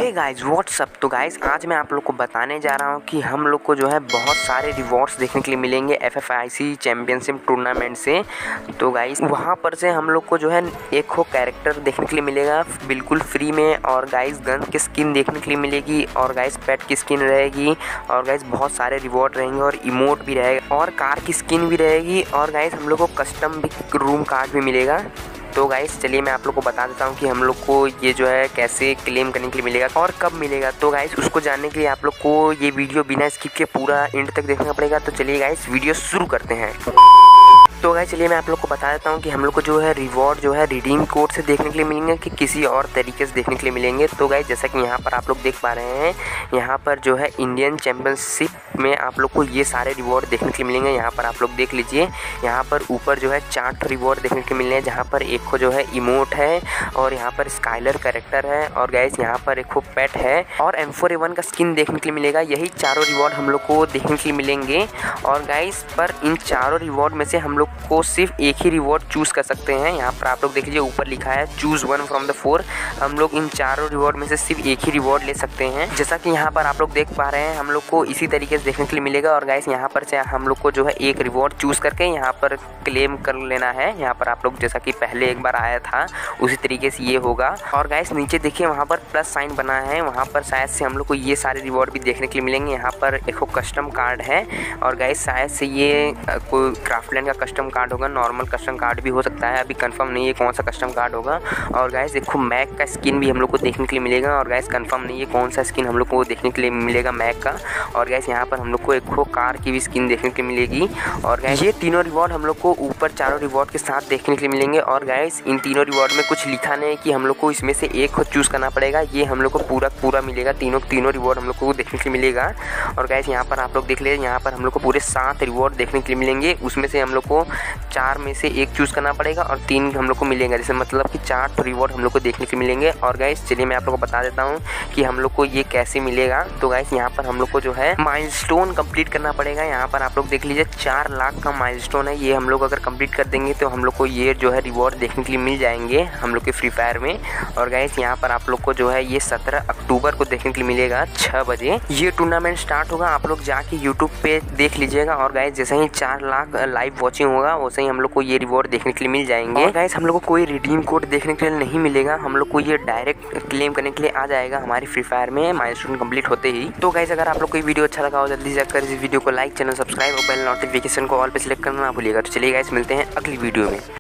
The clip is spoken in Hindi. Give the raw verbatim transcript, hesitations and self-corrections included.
हे गाइस व्हाट्सअप। तो गाइस आज मैं आप लोग को बताने जा रहा हूँ कि हम लोग को जो है बहुत सारे रिवॉर्ड्स देखने के लिए मिलेंगे F F I C championship tournament से। तो गाइस वहाँ पर से हम लोग को जो है एक हो कैरेक्टर देखने के लिए मिलेगा बिल्कुल फ्री में, और गाइस गन की स्किन देखने के लिए मिलेगी, और गाइस पेट की स्किन रहेगी, और गाइस बहुत सारे रिवॉर्ड रहेंगे, और इमोट भी रहेगा, और कार की स्किन भी रहेगी, और गाइस हम लोग को कस्टम भी रूम कार्ड भी मिलेगा। तो गाइस चलिए मैं आप लोग को बता देता हूँ कि हम लोग को ये जो है कैसे क्लेम करने के लिए मिलेगा और कब मिलेगा। तो गाइस उसको जानने के लिए आप लोग को ये वीडियो बिना स्किप के पूरा एंड तक देखना पड़ेगा। तो चलिए गाइस वीडियो शुरू करते हैं। तो गाइस चलिए मैं आप लोग को बता देता हूँ कि हम लोग को जो है रिवॉर्ड जो है रिडीम कोड से देखने के लिए मिलेंगे कि किसी और तरीके से देखने के लिए मिलेंगे। तो गाइस जैसा कि यहाँ पर आप लोग देख पा रहे हैं, यहाँ पर जो है इंडियन चैम्पियनशिप में आप लोग को ये सारे रिवॉर्ड देखने के लिए मिलेंगे। यहाँ पर आप लोग देख लीजिए, यहाँ पर ऊपर जो है चार रिवॉर्ड देखने के लिए मिलने हैं, जहाँ पर एक को जो है इमोट है, और यहाँ पर स्काइलर कैरेक्टर है, और गाइस यहाँ पर एक को पेट है, और एम फोर ए वन का स्किन देखने के लिए मिलेगा। यही चारों रिवॉर्ड हम लोग को देखने के लिए मिलेंगे। और गाइस पर इन चारों रिवॉर्ड में से हम लोग को सिर्फ एक ही रिवॉर्ड चूज कर सकते हैं। यहाँ पर आप लोग देख लीजिए ऊपर लिखा है choose one from the four. हम लोग इन चारों रिवॉर्ड में से सिर्फ एक ही रिवॉर्ड ले सकते हैं। जैसा कि यहाँ पर आप लोग देख पा रहे हैं, हम लोग को इसी तरीके से देखने के लिए मिलेगा। और गाइस यहाँ पर से हम लोग को जो है एक रिवॉर्ड चूज करके यहाँ पर क्लेम कर लेना है। यहाँ पर आप लोग जैसा कि पहले एक बार आया था उसी तरीके से ये होगा। और गाइस नीचे देखिए वहाँ पर प्लस साइन बना है, वहाँ पर शायद से हम लोग को ये सारे रिवॉर्ड भी देखने के लिए मिलेंगे। यहाँ पर एक कस्टम कार्ड है, और गाइस शायद से ये कोई क्राफ्टलैंड का कस्टम कार्ड होगा, नॉर्मल कस्टम कार्ड भी हो सकता है, अभी कंफर्म नहीं है कौन सा कस्टम कार्ड होगा। और गाइस देखो मैक का स्किन भी हम लोग को देखने के लिए मिलेगा, और गाइस कंफर्म नहीं है कौन सा स्किन हम लोग को देखने के लिए मिलेगा मैक का। और गाइस यहाँ पर हम लोग को एक कार की भी स्किन देखने के लिए मिलेगी। और गाइस ये तीनों रिवॉर्ड हम लोग को ऊपर चारों रिवॉर्ड के साथ देखने के लिए मिलेंगे। और गाइस इन तीनों रिवॉर्ड में कुछ लिखा नहीं है कि हम लोग को इसमें से एक को चूज करना पड़ेगा, ये हम लोग को पूरा पूरा मिलेगा, तीनों तीनों रिवॉर्ड हम लोग को देखने के लिए मिलेगा। और गाइस यहाँ पर आप लोग देख लीजिए, यहाँ पर हम लोग को पूरे सात रिवॉर्ड देखने के लिए मिलेंगे, उसमें से हम लोग को चार में से एक चूज करना पड़ेगा और तीन हम लोग को मिलेंगे, जैसे मतलब कि चार तो रिवॉर्ड हम लोग को देखने के मिलेंगे। और गाइस चलिए मैं आप लोग को बता देता हूँ कि हम लोग को ये कैसे मिलेगा। तो गाइस यहाँ पर हम लोग को जो है माइलस्टोन कंप्लीट करना पड़ेगा। यहाँ पर आप लोग देख लीजिए चार लाख का माइलस्टोन है, ये हम लोग अगर कंप्लीट कर देंगे तो हम लोग को ये जो है रिवॉर्ड देखने के लिए मिल जाएंगे हम लोग के फ्री फायर में। और गाइस यहाँ पर आप लोग को जो है ये सत्रह अक्टूबर को देखने के लिए मिलेगा छः बजे ये टूर्नामेंट स्टार्ट होगा। आप लोग जाके यूट्यूब पे देख लीजिएगा। और गाइस जैसे ही चार लाख लाइव वॉचिंग होगा वैसे ही हम लोग को ये रिवॉर्ड देखने के लिए मिल जाएंगे। और गाइस हम लोग को कोई रिडीम कोड देखने के लिए नहीं मिलेगा, हम लोग को ये डायरेक्ट क्लेम करने के लिए आ जाएगा हमारी फ्री फायर में माइलस्टोन कंप्लीट होते ही। तो गाइस अगर आप लोग को ये वीडियो अच्छा लगा हो जल्दी जाकर इस वीडियो को लाइक, चैनल सब्सक्राइब और बेल नोटिफिकेशन को ऑल पे सिलेक्ट करना ना भूलिएगा। तो चलिए गाइस मिलते हैं अगली वीडियो में।